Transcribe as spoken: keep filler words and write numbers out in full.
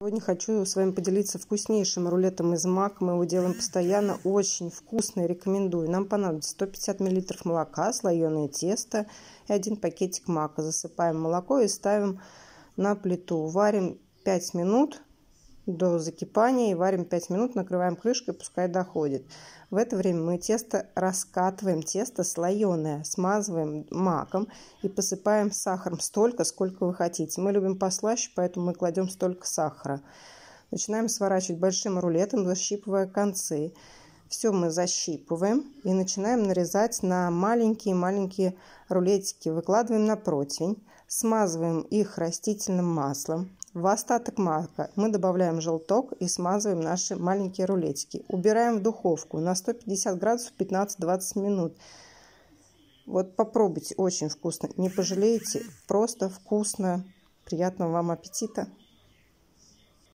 Сегодня хочу с вами поделиться вкуснейшим рулетом из мака. Мы его делаем постоянно, очень вкусный, рекомендую. Нам понадобится сто пятьдесят миллилитров молока, слоеное тесто и один пакетик мака. Засыпаем молоко и ставим на плиту. Варим пять минут до закипания и варим пять минут, накрываем крышкой, пускай доходит. В это время мы тесто раскатываем, тесто слоеное, смазываем маком и посыпаем сахаром столько, сколько вы хотите. Мы любим послаще, поэтому мы кладем столько сахара. Начинаем сворачивать большим рулетом, защипывая концы. Все мы защипываем и начинаем нарезать на маленькие-маленькие рулетики. Выкладываем на противень, смазываем их растительным маслом. В остаток мака мы добавляем желток и смазываем наши маленькие рулетики. Убираем в духовку на сто пятьдесят градусов пятнадцать-двадцать минут. Вот попробуйте, очень вкусно. Не пожалеете, просто вкусно. Приятного вам аппетита!